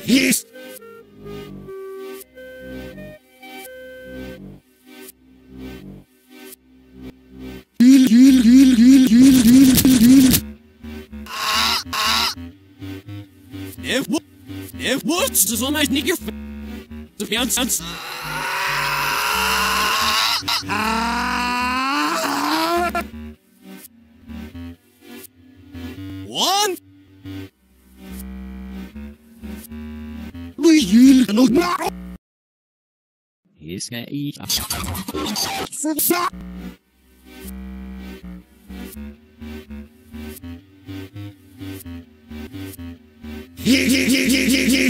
Yes. If what's just on my sneaker the fiance. One. He's gonna eat. Yeah.